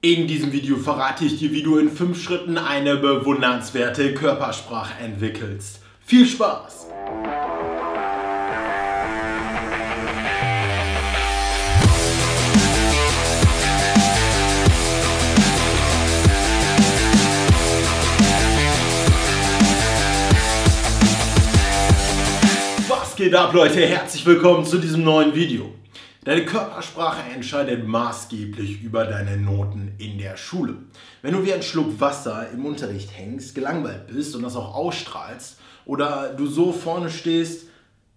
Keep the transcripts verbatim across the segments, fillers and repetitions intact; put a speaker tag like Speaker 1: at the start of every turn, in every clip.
Speaker 1: In diesem Video verrate ich dir, wie du in fünf Schritten eine bewundernswerte Körpersprache entwickelst. Viel Spaß! Was geht ab, Leute? Herzlich willkommen zu diesem neuen Video. Deine Körpersprache entscheidet maßgeblich über deine Noten in der Schule. Wenn du wie ein Schluck Wasser im Unterricht hängst, gelangweilt bist und das auch ausstrahlst oder du so vorne stehst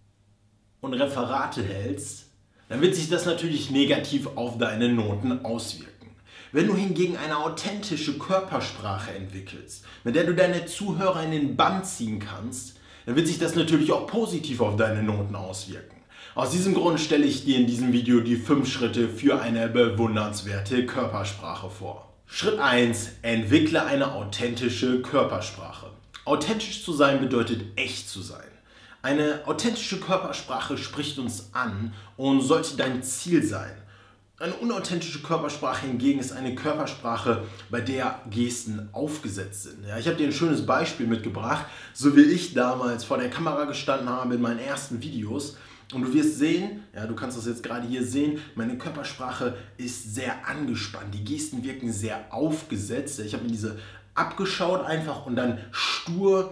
Speaker 1: und Referate hältst, dann wird sich das natürlich negativ auf deine Noten auswirken. Wenn du hingegen eine authentische Körpersprache entwickelst, mit der du deine Zuhörer in den Bann ziehen kannst, dann wird sich das natürlich auch positiv auf deine Noten auswirken. Aus diesem Grund stelle ich dir in diesem Video die fünf Schritte für eine bewundernswerte Körpersprache vor. Schritt eins. Entwickle eine authentische Körpersprache. Authentisch zu sein bedeutet echt zu sein. Eine authentische Körpersprache spricht uns an und sollte dein Ziel sein. Eine unauthentische Körpersprache hingegen ist eine Körpersprache, bei der Gesten aufgesetzt sind. Ja, ich habe dir ein schönes Beispiel mitgebracht, so wie ich damals vor der Kamera gestanden habe in meinen ersten Videos. Und du wirst sehen, ja, du kannst das jetzt gerade hier sehen, meine Körpersprache ist sehr angespannt. Die Gesten wirken sehr aufgesetzt. Ich habe mir diese abgeschaut einfach und dann stur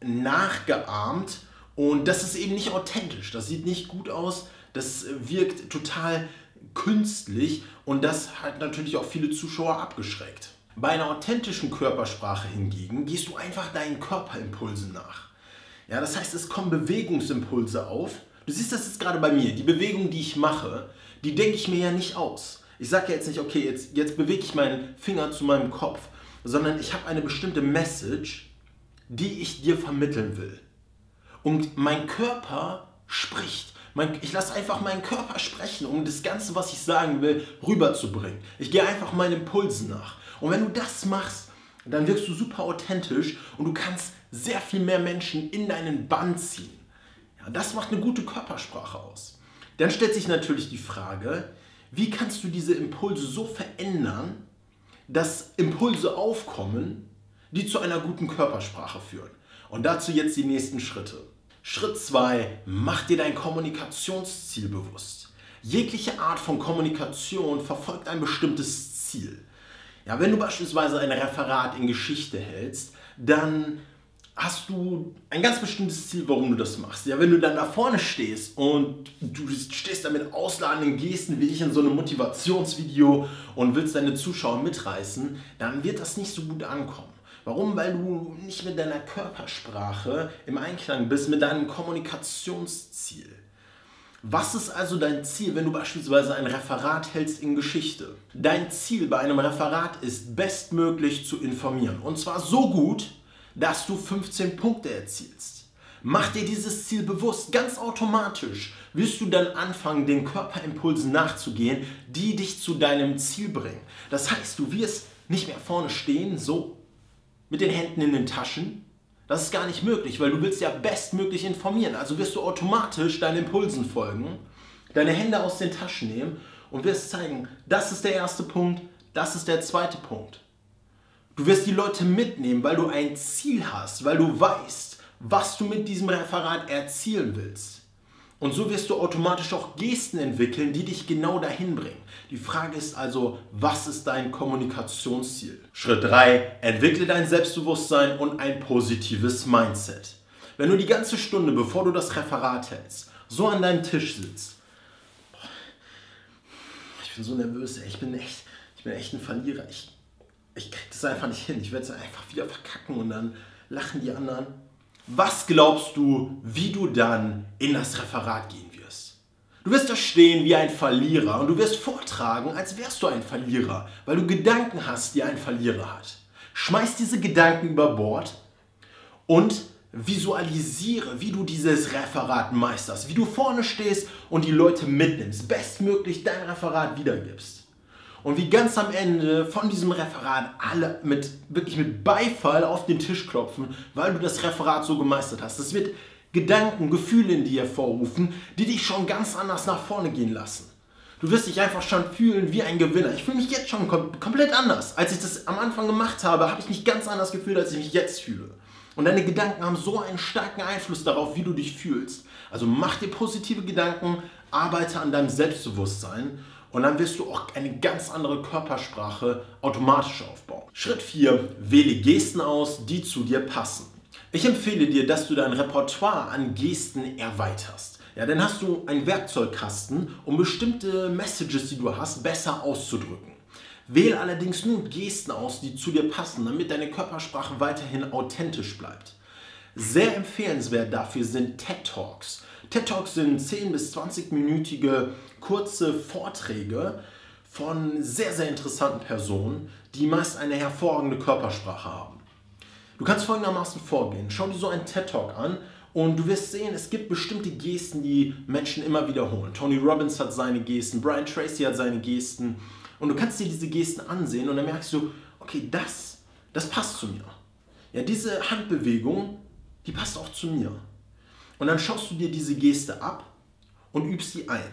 Speaker 1: nachgeahmt. Und das ist eben nicht authentisch. Das sieht nicht gut aus. Das wirkt total künstlich und das hat natürlich auch viele Zuschauer abgeschreckt. Bei einer authentischen Körpersprache hingegen gehst du einfach deinen Körperimpulsen nach. Ja, das heißt, es kommen Bewegungsimpulse auf. Du siehst das jetzt gerade bei mir. Die Bewegung, die ich mache, die denke ich mir ja nicht aus. Ich sage ja jetzt nicht, okay, jetzt, jetzt bewege ich meinen Finger zu meinem Kopf, sondern ich habe eine bestimmte Message, die ich dir vermitteln will. Und mein Körper spricht. Mein, ich lasse einfach meinen Körper sprechen, um das Ganze, was ich sagen will, rüberzubringen. Ich gehe einfach meinen Impulsen nach. Und wenn du das machst, dann wirkst du super authentisch und du kannst sehr viel mehr Menschen in deinen Bann ziehen. Ja, das macht eine gute Körpersprache aus. Dann stellt sich natürlich die Frage, wie kannst du diese Impulse so verändern, dass Impulse aufkommen, die zu einer guten Körpersprache führen. Und dazu jetzt die nächsten Schritte. Schritt zwei. Mach dir dein Kommunikationsziel bewusst. Jegliche Art von Kommunikation verfolgt ein bestimmtes Ziel. Ja, wenn du beispielsweise ein Referat in Geschichte hältst, dann hast du ein ganz bestimmtes Ziel, warum du das machst. Ja, wenn du dann da vorne stehst und du stehst da mit ausladenden Gesten wie ich in so einem Motivationsvideo und willst deine Zuschauer mitreißen, dann wird das nicht so gut ankommen. Warum? Weil du nicht mit deiner Körpersprache im Einklang bist, mit deinem Kommunikationsziel. Was ist also dein Ziel, wenn du beispielsweise ein Referat hältst in Geschichte? Dein Ziel bei einem Referat ist, bestmöglich zu informieren. Und zwar so gut, dass du fünfzehn Punkte erzielst. Mach dir dieses Ziel bewusst, ganz automatisch wirst du dann anfangen, den Körperimpulsen nachzugehen, die dich zu deinem Ziel bringen. Das heißt, du wirst nicht mehr vorne stehen, so mit den Händen in den Taschen. Das ist gar nicht möglich, weil du willst ja bestmöglich informieren. Also wirst du automatisch deinen Impulsen folgen, deine Hände aus den Taschen nehmen und wirst zeigen, das ist der erste Punkt, das ist der zweite Punkt. Du wirst die Leute mitnehmen, weil du ein Ziel hast, weil du weißt, was du mit diesem Referat erzielen willst. Und so wirst du automatisch auch Gesten entwickeln, die dich genau dahin bringen. Die Frage ist also, was ist dein Kommunikationsziel? Schritt drei. Entwickle dein Selbstbewusstsein und ein positives Mindset. Wenn du die ganze Stunde, bevor du das Referat hältst, so an deinem Tisch sitzt, ich bin so nervös, ich bin echt, ich bin echt ein Verlierer, ich, ich krieg das einfach nicht hin, ich werde es einfach wieder verkacken und dann lachen die anderen. Was glaubst du, wie du dann in das Referat gehen wirst? Du wirst da stehen wie ein Verlierer und du wirst vortragen, als wärst du ein Verlierer, weil du Gedanken hast, die ein Verlierer hat. Schmeiß diese Gedanken über Bord und visualisiere, wie du dieses Referat meisterst, wie du vorne stehst und die Leute mitnimmst, bestmöglich dein Referat wiedergibst. Und wie ganz am Ende von diesem Referat alle mit, wirklich mit Beifall auf den Tisch klopfen, weil du das Referat so gemeistert hast. Das wird Gedanken, Gefühle in dir hervorrufen, die dich schon ganz anders nach vorne gehen lassen. Du wirst dich einfach schon fühlen wie ein Gewinner. Ich fühle mich jetzt schon kom komplett anders. Als ich das am Anfang gemacht habe, habe ich mich ganz anders gefühlt, als ich mich jetzt fühle. Und deine Gedanken haben so einen starken Einfluss darauf, wie du dich fühlst. Also mach dir positive Gedanken, arbeite an deinem Selbstbewusstsein und dann wirst du auch eine ganz andere Körpersprache automatisch aufbauen. Schritt vier. Wähle Gesten aus, die zu dir passen. Ich empfehle dir, dass du dein Repertoire an Gesten erweiterst. Ja, dann hast du einen Werkzeugkasten, um bestimmte Messages, die du hast, besser auszudrücken. Wähle allerdings nur Gesten aus, die zu dir passen, damit deine Körpersprache weiterhin authentisch bleibt. Sehr empfehlenswert dafür sind TED Talks. TED Talks sind zehn bis zwanzig-minütige kurze Vorträge von sehr, sehr interessanten Personen, die meist eine hervorragende Körpersprache haben. Du kannst folgendermaßen vorgehen. Schau dir so einen TED Talk an und du wirst sehen, es gibt bestimmte Gesten, die Menschen immer wiederholen. Tony Robbins hat seine Gesten, Brian Tracy hat seine Gesten. Und du kannst dir diese Gesten ansehen und dann merkst du, okay, das, das passt zu mir. Ja, diese Handbewegung, die passt auch zu mir. Und dann schaust du dir diese Geste ab und übst sie ein.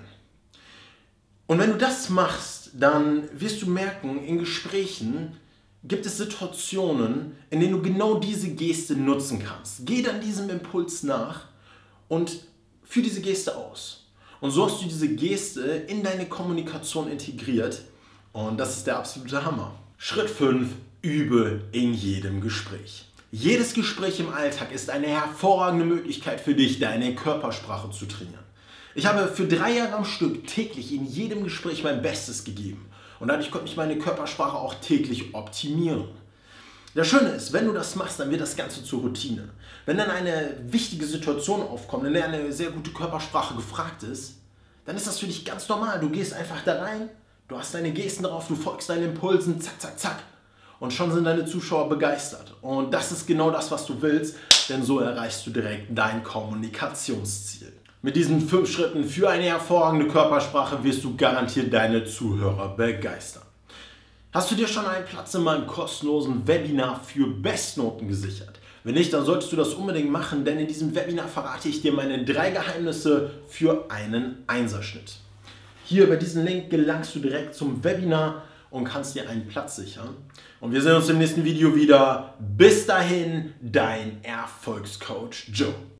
Speaker 1: Und wenn du das machst, dann wirst du merken, in Gesprächen gibt es Situationen, in denen du genau diese Geste nutzen kannst. Geh dann diesem Impuls nach und führ diese Geste aus. Und so hast du diese Geste in deine Kommunikation integriert. Und das ist der absolute Hammer. Schritt fünf. Übe in jedem Gespräch. Jedes Gespräch im Alltag ist eine hervorragende Möglichkeit für dich, deine Körpersprache zu trainieren. Ich habe für drei Jahre am Stück täglich in jedem Gespräch mein Bestes gegeben. Und dadurch konnte ich meine Körpersprache auch täglich optimieren. Das Schöne ist, wenn du das machst, dann wird das Ganze zur Routine. Wenn dann eine wichtige Situation aufkommt, in der eine sehr gute Körpersprache gefragt ist, dann ist das für dich ganz normal. Du gehst einfach da rein, du hast deine Gesten drauf, du folgst deinen Impulsen, zack, zack, zack. Und schon sind deine Zuschauer begeistert. Und das ist genau das, was du willst, denn so erreichst du direkt dein Kommunikationsziel. Mit diesen fünf Schritten für eine hervorragende Körpersprache wirst du garantiert deine Zuhörer begeistern. Hast du dir schon einen Platz in meinem kostenlosen Webinar für Bestnoten gesichert? Wenn nicht, dann solltest du das unbedingt machen, denn in diesem Webinar verrate ich dir meine drei Geheimnisse für einen Einserschnitt. Hier über diesen Link gelangst du direkt zum Webinar und kannst dir einen Platz sichern. Und wir sehen uns im nächsten Video wieder. Bis dahin, dein Erfolgscoach Joe.